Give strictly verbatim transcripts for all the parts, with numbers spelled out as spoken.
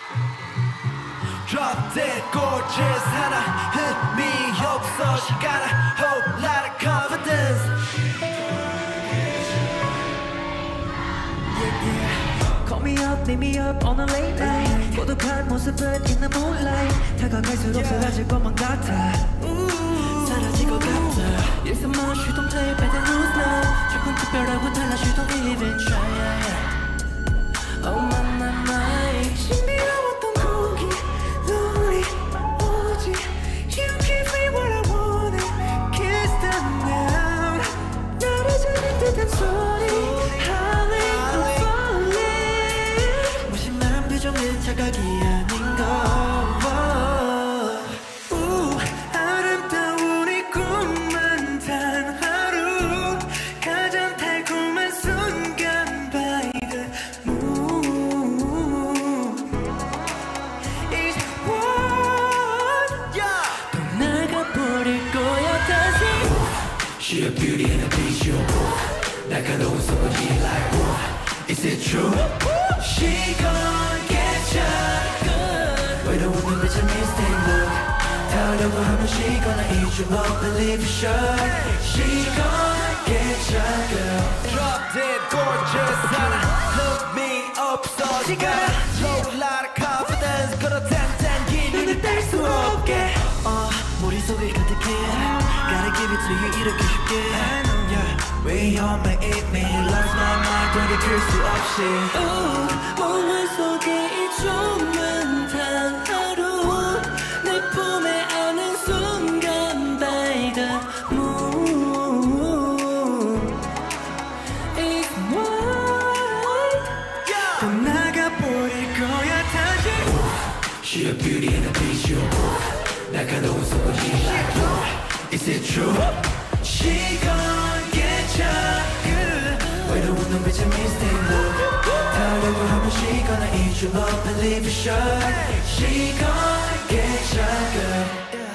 Drop dead gorgeous 하나 흠이 없어 She got a whole lot of confidence yeah, yeah. Call me up, meet me up on a late night 고독한 모습은 in the moonlight 다가갈수록 yeah. 사라질 것만 같아 Ooh, 사라질 것 같아 일상만 she don't play better news now 조금 특별하고 달라 she don't even try Oh my my my 신비로웠던 공기 눈이 오지 You give me what I wanted Kiss them now 나를 잡을 듯한 소리 Howling falling 무심한 표정은 착각이 아닌 걸 She a beauty and a beast, you're both 날카로운 소리 like what? Is it true? She gon' get ya good 외로운 빛의 mistake look 타오려고 하면 she gonna eat you up believe for sure She gon' get ya good Drop dead gorgeous 하나 흠이 없어 She got a whole lot of confidence 걸어 당당히 눈을 뗄 수 없게 uh, 머릿속에 가득해 Gotta give it to you 이렇게 쉽게 yeah. We all may eat me Lost my mind 돌이킬 수 없이 몸을 속에 이 좁은 단 하루 내 품에 안은 순간 By the moon It's white yeah. 또 나가버릴 거야 다시 She a beauty and a beast you're both 날카로운 소리 like what? Is it true? She gon' get ya good 외로운 눈빛의 mistake look 타오려고 하면 she gonna eat you up believe for sure She gon' get ya good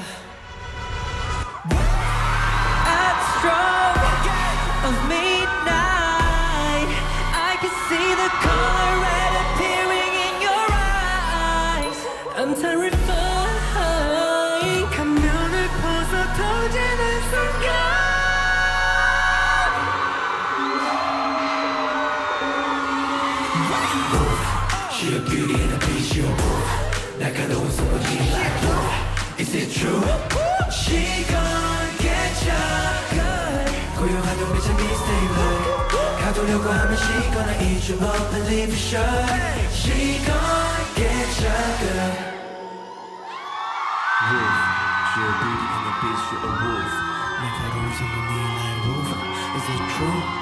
At the stroke of midnight I can see the color red appearing in your eyes I'm terrified 가면을 벗어 터지는 순간 She a beauty and a beast you're both 날카로운 소리 like what? Is it true? She gon' get ya good 고요한 눈빛의 mistake look 가두려고 하면 she gonna eat you up believe for sure She gon' get ya good Wolf, she a beauty and a beast, she a wolf 날카로운 소리 like wolf Is it true?